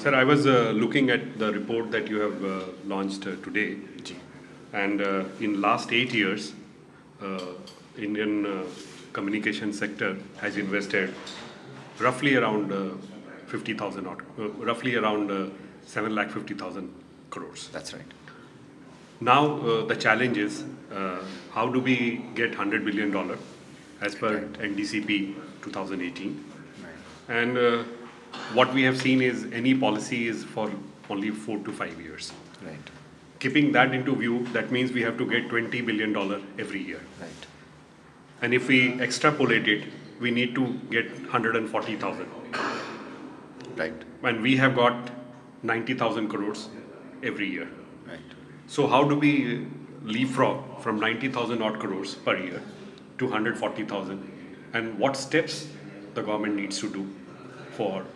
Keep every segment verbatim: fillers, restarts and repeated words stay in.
Sir, I was uh, looking at the report that you have uh, launched uh, today, and uh, in last eight years, uh, Indian uh, communication sector has invested roughly around uh, fifty thousand, uh, roughly around uh, seven lakh fifty thousand crores. That's right. Now uh, the challenge is uh, how do we get one hundred billion dollars as per Right. N D C P twenty eighteen, Right. and uh, what we have seen is any policy is for only four to five years. Right. Keeping that into view, that means we have to get twenty billion dollars every year. Right. And if we extrapolate it, we need to get one hundred forty thousand. Right. And we have got ninety thousand crores every year. Right. So how do we leapfrog from ninety thousand odd crores per year to one hundred forty thousand? And what steps the government needs to do for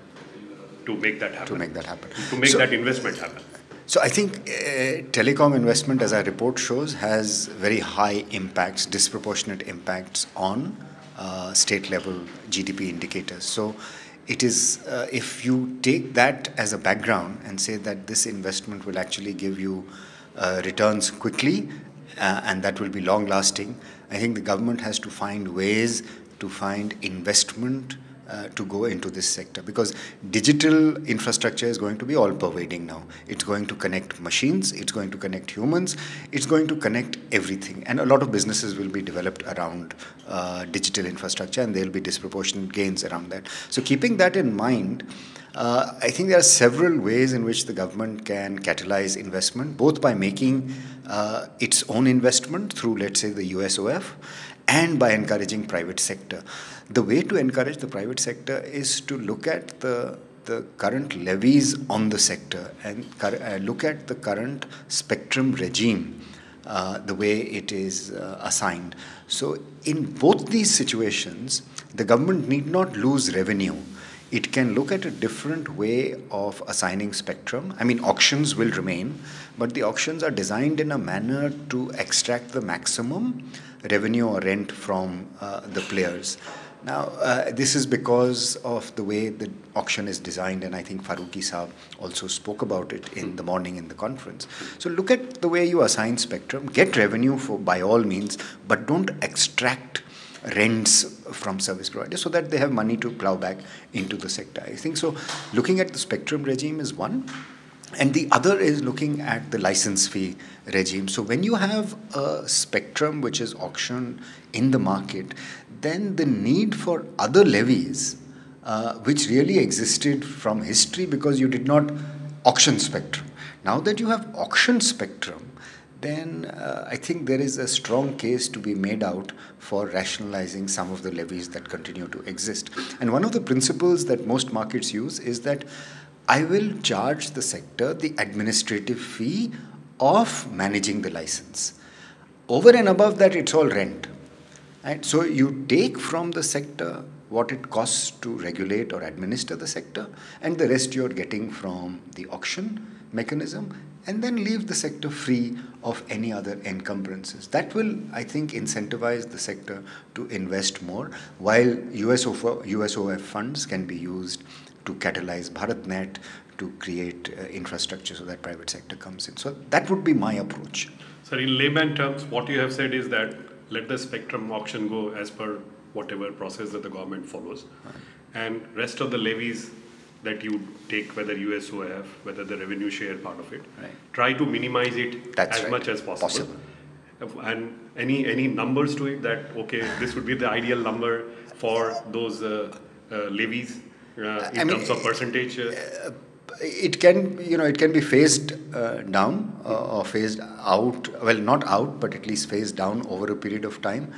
to make that happen? To make that happen. To make So- that investment happen. So I think uh, telecom investment, as our report shows, has very high impacts, disproportionate impacts on uh, state level G D P indicators. So it is, uh, if you take that as a background and say that this investment will actually give you uh, returns quickly uh, and that will be long lasting, I think the government has to find ways to find investment Uh, to go into this sector, because digital infrastructure is going to be all pervading now. It's going to connect machines, it's going to connect humans, it's going to connect everything, and a lot of businesses will be developed around uh, digital infrastructure, and there will be disproportionate gains around that. So keeping that in mind, uh, I think there are several ways in which the government can catalyze investment, both by making uh, its own investment through, let's say, the U S O F, and by encouraging private sector. The way to encourage the private sector is to look at the, the current levies on the sector and uh, look at the current spectrum regime, uh, the way it is uh, assigned. So in both these situations, the government need not lose revenue. It can look at a different way of assigning spectrum. I mean, auctions will remain, but the auctions are designed in a manner to extract the maximum revenue or rent from uh, the players. Now, uh, this is because of the way the auction is designed, and I think Farooqi Saab also spoke about it in the morning in the conference. So look at the way you assign spectrum, get revenue for by all means, but don't extract rents from service providers so that they have money to plow back into the sector. I think so. Looking at the spectrum regime is one. And the other is looking at the license fee regime. So when you have a spectrum which is auctioned in the market, then the need for other levies, uh, which really existed from history because you did not auction spectrum. Now that you have auction spectrum, then uh, I think there is a strong case to be made out for rationalizing some of the levies that continue to exist. And one of the principles that most markets use is that I will charge the sector the administrative fee of managing the license. Over and above that, it's all rent. Right? So you take from the sector what it costs to regulate or administer the sector, and the rest you're getting from the auction mechanism, and then leave the sector free of any other encumbrances. That will, I think, incentivize the sector to invest more, while U S O F funds can be used to catalyze BharatNet, to create uh, infrastructure so that private sector comes in. So that would be my approach. So in layman terms, what you have said is that let the spectrum auction go as per whatever process that the government follows. Right. And rest of the levies that you take, whether U S O F, whether the revenue share part of it, right, try to minimize it That's as right. much as possible. possible. And any any numbers to it that, okay, this would be the ideal number for those uh, uh, levies uh, in I terms mean, of percentage? Uh, uh, it can, you know, it can be phased uh, down uh, or phased out. Well, not out, but at least phased down over a period of time.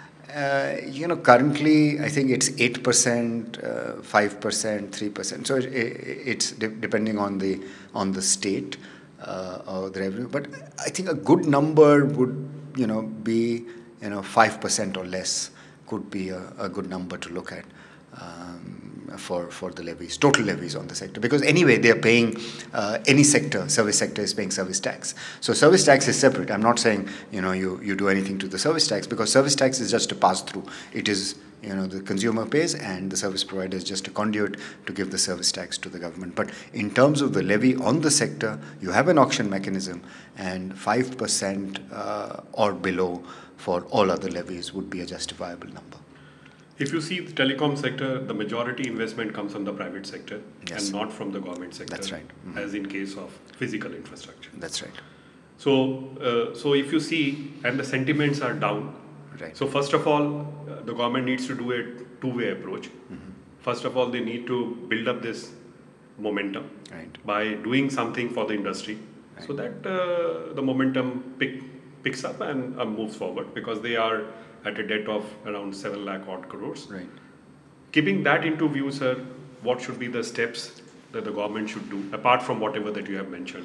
Uh, you know, currently I think it's eight percent, uh, five percent, three percent. So it, it, it's de depending on the on the state uh, or the revenue. But I think a good number would, you know, be, you know, five percent or less could be a, a good number to look at. Um, for for the levies, total levies on the sector, because anyway they are paying, uh, any sector, service sector is paying service tax. So service tax is separate. I'm not saying, you know, you, you do anything to the service tax, because service tax is just a pass through. It is you know, the consumer pays and the service provider is just a conduit to give the service tax to the government. But in terms of the levy on the sector, you have an auction mechanism, and five percent uh, or below for all other levies would be a justifiable number. If you see the telecom sector, the majority investment comes from the private sector, yes, and not from the government sector. That's right. Mm-hmm. As in case of physical infrastructure. That's right. So, uh, so if you see, and the sentiments are down. Right. So first of all, uh, the government needs to do a two-way approach. Mm-hmm. First of all, they need to build up this momentum, right, by doing something for the industry, right, so that uh, the momentum pick, picks up and uh, moves forward, because they are at a debt of around seven lakh odd crores. Right. Keeping that into view, sir, what should be the steps that the government should do, apart from whatever that you have mentioned?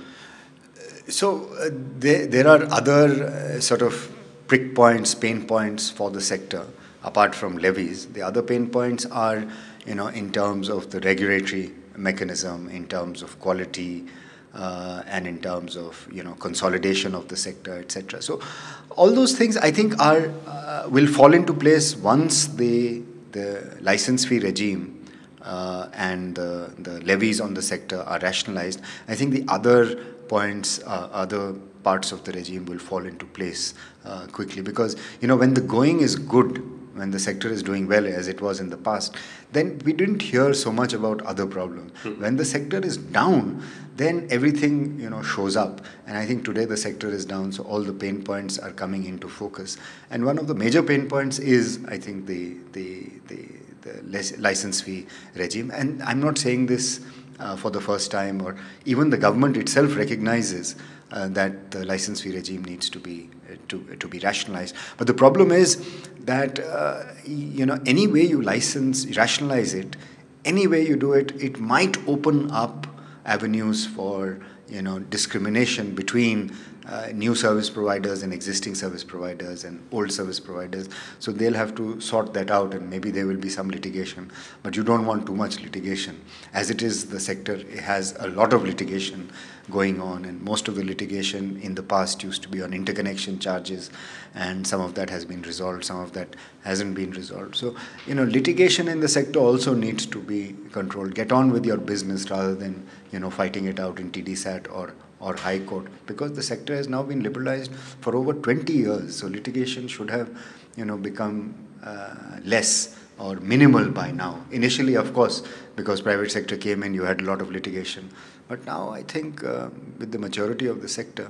So uh, there, there are other uh, sort of prick points, pain points for the sector, apart from levies. The other pain points are, you know, in terms of the regulatory mechanism, in terms of quality, uh, and in terms of, you know, consolidation of the sector, et cetera. So all those things, I think, are uh, will fall into place once the the license fee regime uh, and the, the levies on the sector are rationalized. I think the other points, uh, other parts of the regime will fall into place uh, quickly, because, you know, when the going is good, when the sector is doing well, as it was in the past, then we didn't hear so much about other problems. Mm-hmm. When the sector is down, then everything, you know, shows up. And I think today the sector is down, so all the pain points are coming into focus. And one of the major pain points is, I think, the the the, the license fee regime. And I'm not saying this uh, for the first time, or even the government itself recognizes uh, that the license fee regime needs to be uh, to to be rationalized. But the problem is that uh, you know, any way you license, rationalize it, any way you do it, it might open up avenues for, you know, discrimination between uh, new service providers and existing service providers and old service providers. So they'll have to sort that out, and maybe there will be some litigation. But you don't want too much litigation. As it is, the sector has a lot of litigation going on, and most of the litigation in the past used to be on interconnection charges, and some of that has been resolved, some of that hasn't been resolved. So, you know, litigation in the sector also needs to be controlled. Get on with your business rather than, you know, fighting it out in T D SAT or or High Court, because the sector has now been liberalized for over twenty years. So litigation should have, you know, become uh, less or minimal by now. Initially, of course, because private sector came in, you had a lot of litigation. But now I think uh, with the maturity of the sector,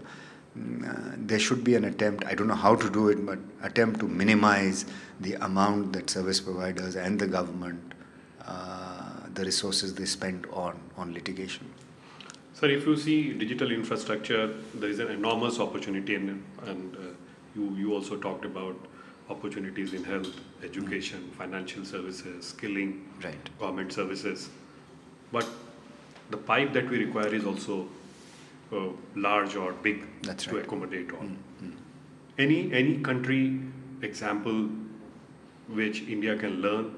uh, there should be an attempt, I don't know how to do it, but attempt to minimize the amount that service providers and the government, uh, the resources they spend on, on litigation. Sir, if you see digital infrastructure, there is an enormous opportunity, in, and uh, you, you also talked about opportunities in health, education, mm. financial services, skilling, right, government services. But the pipe that we require is also uh, large or big. That's to right. accommodate all. Mm-hmm. Any, any country example which India can learn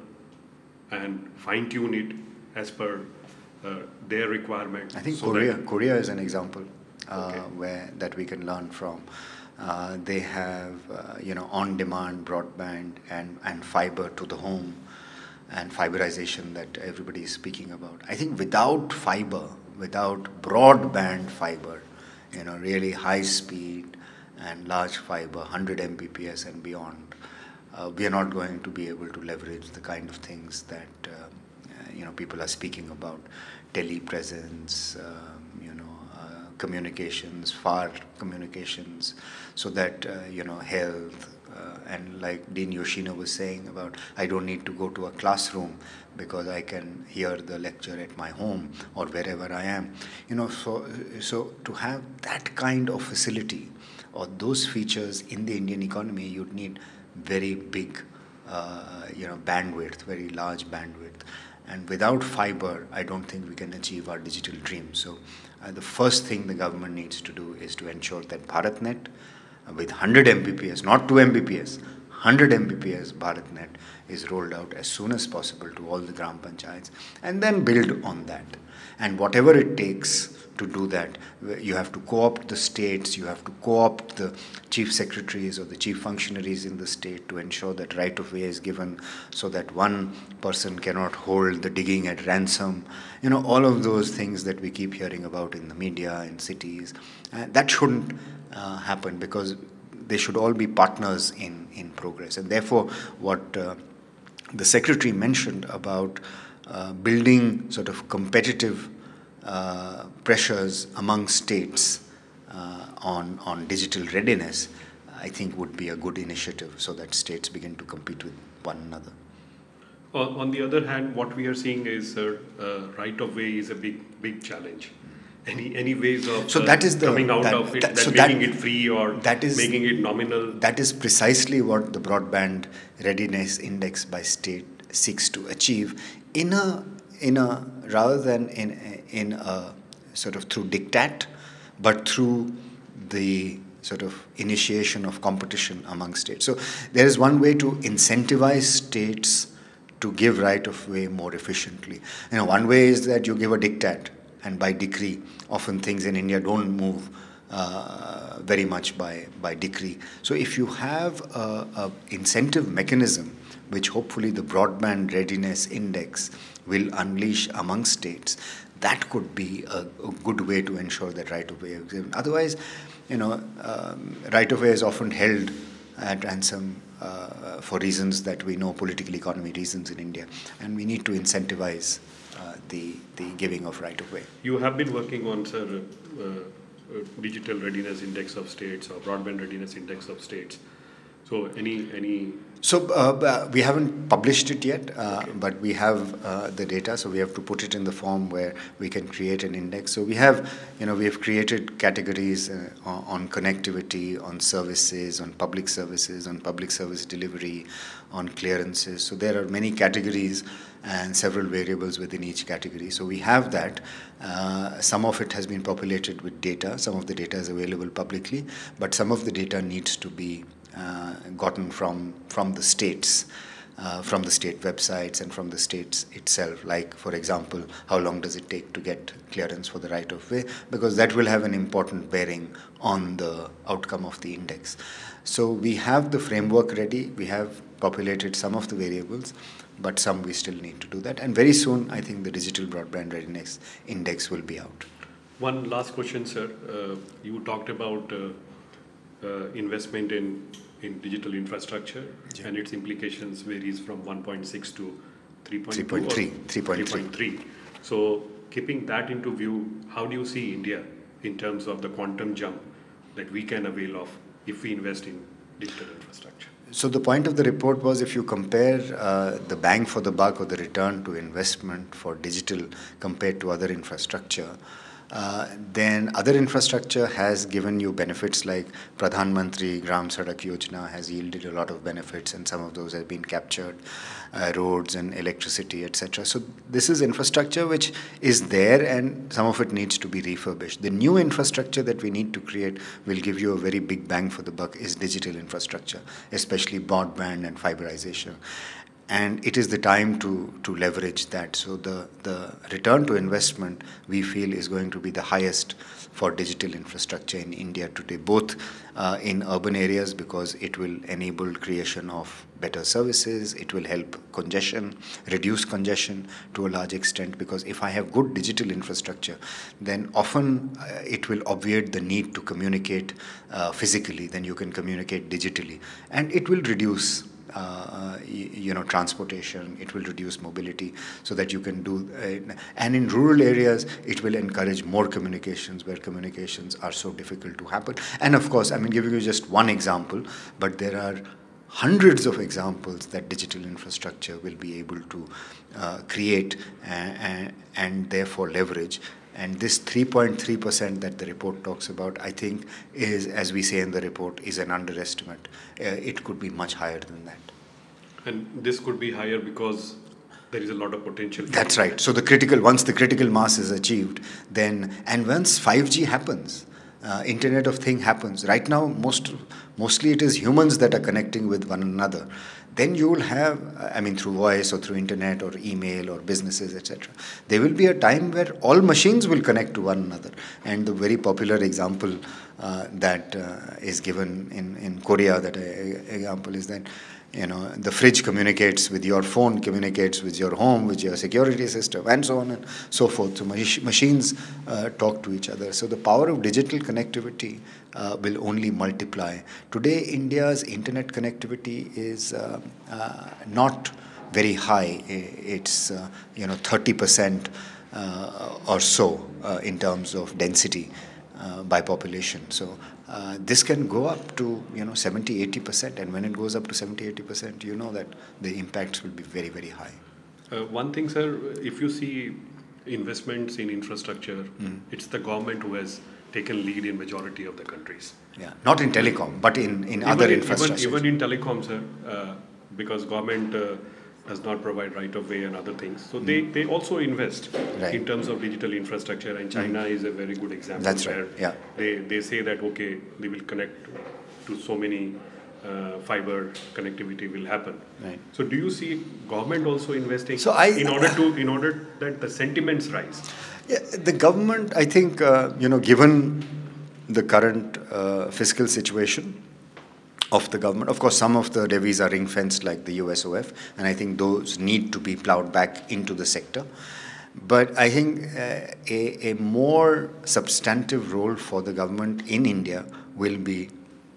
and fine-tune it as per uh, their requirement? I think so Korea, Korea is an example uh, okay. where that we can learn from. Uh, they have, uh, you know, on-demand broadband and, and fiber to the home, and fiberization that everybody is speaking about. I think without fiber, without broadband fiber, you know, really high speed and large fiber, one hundred M B P S and beyond, uh, we are not going to be able to leverage the kind of things that, uh, uh, you know, people are speaking about. Telepresence, um, you know, uh, communications, far communications, so that, uh, you know, health, uh, and like Dean Yoshino was saying about, I don't need to go to a classroom because I can hear the lecture at my home or wherever I am. You know, so, so to have that kind of facility or those features in the Indian economy, you'd need very big, uh, you know, bandwidth, very large bandwidth. And without fiber, I don't think we can achieve our digital dream. So uh, the first thing the government needs to do is to ensure that BharatNet, uh, with one hundred M B P S, not two M B P S, one one hundred M B P S BharatNet is rolled out as soon as possible to all the Gram Panchayats, and then build on that. And whatever it takes to do that, you have to co-opt the states, you have to co-opt the chief secretaries or the chief functionaries in the state to ensure that right-of-way is given so that one person cannot hold the digging at ransom. You know, all of those things that we keep hearing about in the media, in cities. Uh, that shouldn't uh, happen, because they should all be partners in, in progress. And therefore, what uh, the secretary mentioned about uh, building sort of competitive uh, pressures among states uh, on, on digital readiness, I think would be a good initiative, so that states begin to compete with one another. On, on the other hand, what we are seeing is uh, uh, right-of-way is a big, big challenge. Any, any ways of so that is the, coming out that, of it, that, that so making that, it free or that is, making it nominal? That is precisely what the Broadband Readiness Index by state seeks to achieve, in a, in a rather than in, in a sort of through diktat, but through the sort of initiation of competition among states. So there is one way to incentivize states to give right-of-way more efficiently. You know, one way is that you give a diktat, and by decree. Often things in India don't move uh, very much by, by decree. So if you have a, a incentive mechanism, which hopefully the Broadband Readiness Index will unleash among states, that could be a, a good way to ensure that right-of-way is given. Otherwise, you know, um, right-of-way is often held at ransom uh, for reasons that we know, political economy reasons in India, and we need to incentivize Uh, the, the giving of right-of-way. You have been working on, sir, uh, uh, Digital Readiness Index of States or Broadband Readiness Index of States. So any... any So uh, we haven't published it yet, uh, okay. but we have uh, the data, so we have to put it in the form where we can create an index. So we have, you know, we have created categories uh, on connectivity, on services, on public services, on public service delivery, on clearances. So there are many categories and several variables within each category. So we have that. Uh, some of it has been populated with data. Some of the data is available publicly, but some of the data needs to be uh, gotten from, from the states, uh, from the state websites and from the states itself. Like, for example, how long does it take to get clearance for the right-of-way? Because that will have an important bearing on the outcome of the index. So we have the framework ready. We have populated some of the variables, but some we still need to do that. And very soon, I think the Digital Broadband Readiness Index will be out. One last question, sir. Uh, you talked about uh, uh, investment in, in digital infrastructure, yeah. and its implications varies from one point six to three point two. three point three. three point three. So keeping that into view, how do you see India in terms of the quantum jump that we can avail of if we invest in digital infrastructure? So the point of the report was, if you compare uh, the bang for the buck or the return to investment for digital compared to other infrastructure, uh, then other infrastructure has given you benefits, like Pradhan Mantri Gram Sadak Yojana has yielded a lot of benefits, and some of those have been captured, uh, roads and electricity, et cetera. So this is infrastructure which is there, and some of it needs to be refurbished. The new infrastructure that we need to create will give you a very big bang for the buck is digital infrastructure, especially broadband and fiberization. And it is the time to, to leverage that. So the, the return to investment, we feel, is going to be the highest for digital infrastructure in India today, both uh, in urban areas, because it will enable creation of better services, it will help congestion, reduce congestion to a large extent, because if I have good digital infrastructure, then often uh, it will obviate the need to communicate uh, physically, then you can communicate digitally, and it will reduce Uh, you, you know, transportation, it will reduce mobility so that you can do, uh, and in rural areas, it will encourage more communications where communications are so difficult to happen. And of course, I mean, giving you just one example, but there are hundreds of examples that digital infrastructure will be able to uh, create and, and, and therefore leverage. And this three point three percent that the report talks about, I think, is, as we say in the report, is an underestimate. Uh, it could be much higher than that. And this could be higher because there is a lot of potential. That's right. So the critical, once the critical mass is achieved, then, and once five G happens, uh, Internet of Things happens. Right now, most Mostly it is humans that are connecting with one another. Then you will have, I mean, through voice or through internet or email or businesses, et cetera. There will be a time where all machines will connect to one another. And the very popular example uh, that uh, is given in, in Korea, that uh, example is that, you know, the fridge communicates with your phone, communicates with your home, with your security system, and so on and so forth. So mach machines uh, talk to each other. So the power of digital connectivity uh, will only multiply. Today, India's internet connectivity is uh, uh, not very high. It's uh, you know thirty percent uh, or so uh, in terms of density uh, by population. So. Uh, this can go up to, you know, seventy, eighty percent, and when it goes up to seventy, eighty percent, you know that the impacts will be very, very high. Uh, one thing, sir, if you see investments in infrastructure, mm. it's the government who has taken lead in majority of the countries. Yeah, not in telecom, but in, in even other in, infrastructure. Even, even in telecom, sir, uh, because government uh, does not provide right-of-way and other things. So mm. they, they also invest right. in terms of digital infrastructure, and China mm. is a very good example. That's where right, yeah. They, they say that, okay, they will connect to so many uh, fiber connectivity will happen. Right. So do you see government also investing so I, in order to in order that the sentiments rise? Yeah, the government, I think, uh, you know, given the current uh, fiscal situation of the government. Of course, some of the levies are ring-fenced like the U S O F, and I think those need to be plowed back into the sector. But I think uh, a, a more substantive role for the government in India will be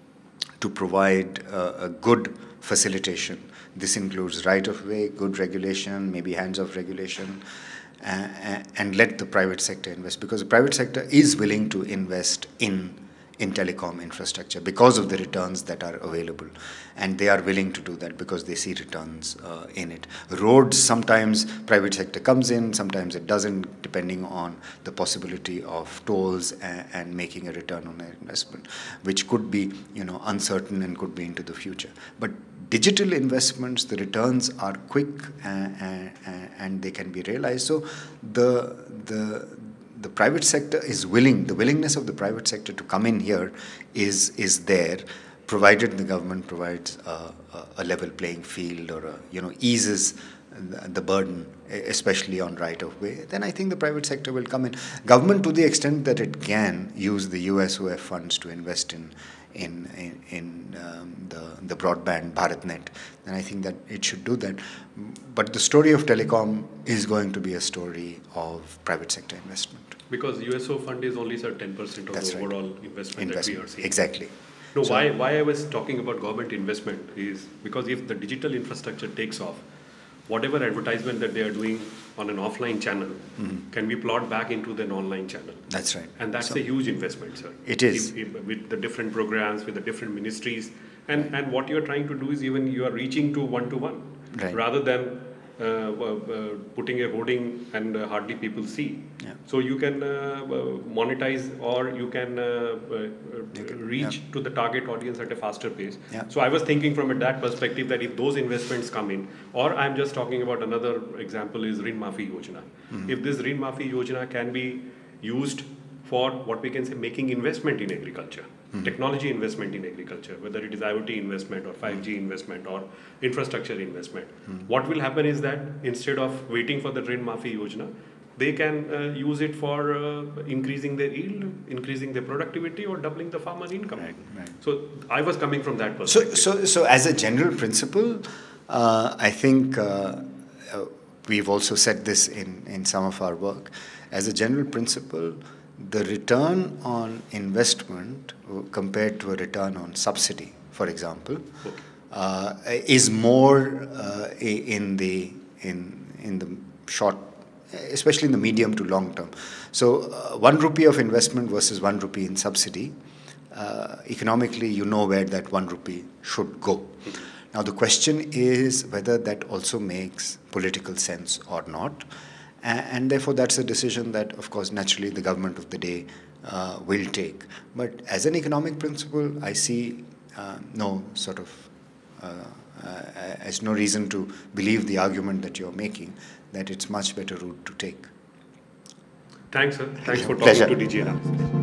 to provide uh, a good facilitation. This includes right-of-way, good regulation, maybe hands-off regulation, uh, and let the private sector invest, because the private sector is willing to invest in in telecom infrastructure because of the returns that are available, and they are willing to do that because they see returns uh, in it. Roads, sometimes private sector comes in, sometimes it doesn't, depending on the possibility of tolls and, and making a return on their investment, which could be, you know, uncertain and could be into the future. But digital investments, the returns are quick and, and, and they can be realized. So the the the private sector is willing, the willingness of the private sector to come in here is, is there, provided the government provides a, a level playing field or, a, you know, eases the burden, especially on right-of-way. Then I think the private sector will come in. Government, to the extent that it can, use the U S O F funds to invest in in, in, in um, the, the broadband BharatNet, and I think that it should do that. But the story of telecom is going to be a story of private sector investment. Because U S O fund is only, sir, ten percent of That's the right. overall investment, investment that we are seeing. Exactly. No, so, why, why I was talking about government investment is because if the digital infrastructure takes off, whatever advertisement that they are doing on an offline channel mm-hmm. can be plowed back into an online channel. That's right. And that's so, a huge investment, sir. It is. If, if, with the different programs, with the different ministries. And, and what you're trying to do is even you are reaching to one-to-one. Right. Rather than uh, uh, putting a hoarding and uh, hardly people see. Yeah. So you can uh, monetize, or you can uh, uh, reach yeah. to the target audience at a faster pace. Yeah. So I was thinking from that perspective that if those investments come in, or I'm just talking about another example is Rin Maafi Yojana. Mm-hmm. If this Rin Maafi Yojana can be used for what we can say making investment in agriculture, mm-hmm. technology investment in agriculture, whether it is IoT investment or five G mm-hmm. investment or infrastructure investment. Mm-hmm. What will happen is that instead of waiting for the Rin Maafi Yojana, they can uh, use it for uh, increasing their yield, increasing their productivity, or doubling the farmer income. Right, right. So I was coming from that perspective. So, so, so as a general principle, uh, I think uh, uh, we've also said this in, in some of our work. As a general principle, the return on investment compared to a return on subsidy, for example, okay. uh, is more uh, in the in in the short, especially in the medium to long term. So uh, one rupee of investment versus one rupee in subsidy, uh, economically you know where that one rupee should go. Now the question is whether that also makes political sense or not. And therefore, that's a decision that, of course, naturally the government of the day uh, will take. But as an economic principle, I see uh, no sort of, uh, uh, as no reason to believe the argument that you're making, that it's much better route to take. Thanks, sir. Thanks for talking Pleasure. to D G N.